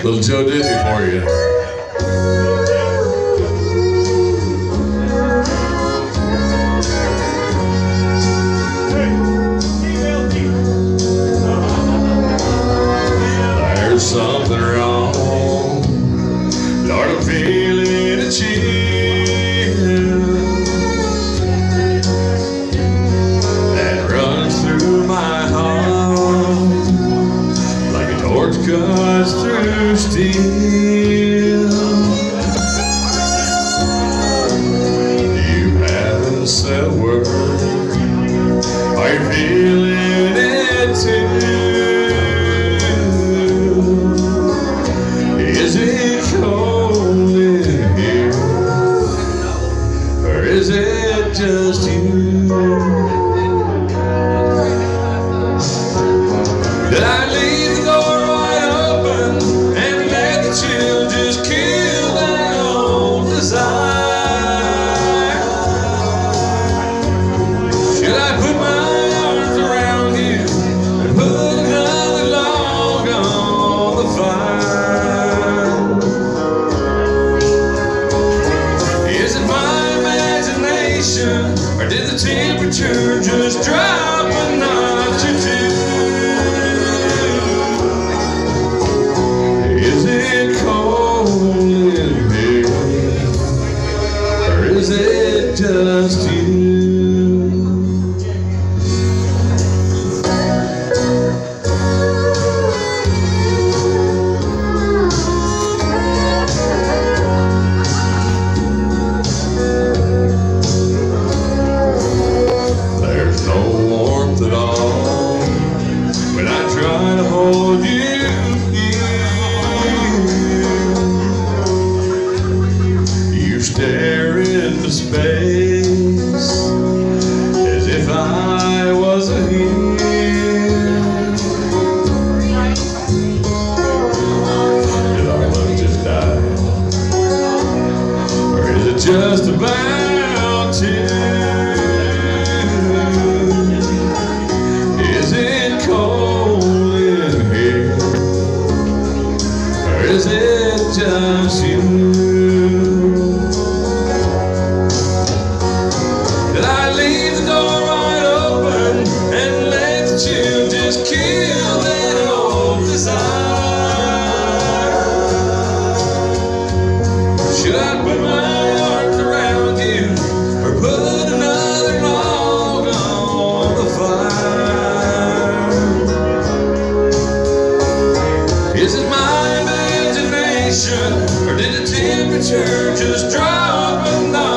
Little Joe Diffie for you. There's something wrong, Lord, I'm feeling a chill that runs through my heart like a torch cuts through steel. You haven't said a word, are you feeling it too? Is it cold in here, or is it just you? Did I leave the door wide open and let the chill just kill that old desire? Should I put my arms around you and put another log on the fire? Is it my imagination, or did the temperature just drop a notch or two? Is it cold in here, or is it just you? There's no warmth at all when I try to hold you. You stare into space as if I wasn't here. Did our love just die, or is it just about to? Is it cold in here, or is it just you? Did I leave the door wide open and let the chill just kill that old desire? Should I put my arms around you, or put another log on the fire? Is it my imagination, or did the temperature just drop a notch?